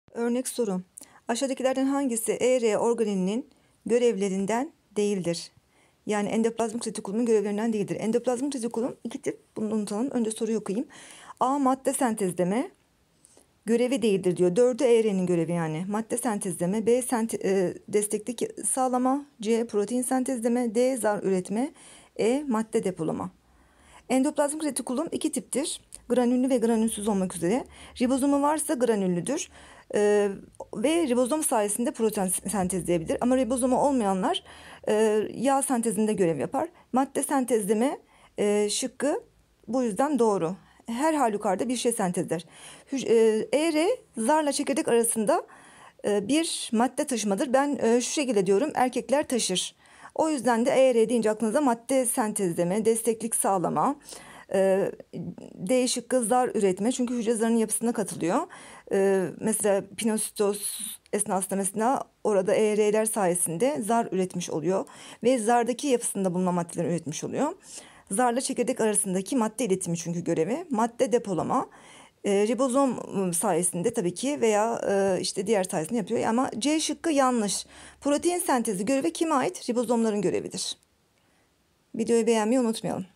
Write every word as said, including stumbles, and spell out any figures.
Örnek soru. Aşağıdakilerden hangisi E R organelinin görevlerinden değildir? Yani endoplazmik retikulumun görevlerinden değildir. Endoplazmik retikulum iki tip. Bunu unutalım. Önce soruyu okuyayım. A. Madde sentezleme görevi değildir diyor. Dördü E R'nin görevi yani. Madde sentezleme. B. Sente, e, desteklik sağlama. C. Protein sentezleme. D. Zar üretme. E. Madde depolama. Endoplazmik retikulum iki tiptir. Granüllü ve granülsüz olmak üzere. Ribozomu varsa granüllüdür. Ee, ve ribozom sayesinde protein sentezleyebilir. Ama ribozomu olmayanlar e, yağ sentezinde görev yapar. Madde sentezleme e, şıkkı bu yüzden doğru. Her halükarda bir şey sentezler. E R zarla çekirdek arasında e, bir madde taşımadır. Ben e, şu şekilde diyorum, erkekler taşır. O yüzden de E R deyince aklınıza madde sentezleme, desteklik sağlama, e, D şıkkı zar üretme. Çünkü hücre zarının yapısına katılıyor. E, mesela pinositoz esnasında mesela orada E R'ler sayesinde zar üretmiş oluyor. Ve zardaki yapısında bulunan maddeleri üretmiş oluyor. Zarla çekirdek arasındaki madde iletimi çünkü görevi. Madde depolama. E, ribozom sayesinde tabii ki veya e, işte diğer sayesinde yapıyor. Ama C şıkkı yanlış. Protein sentezi görevi kime ait? Ribozomların görevidir. Videoyu beğenmeyi unutmayalım.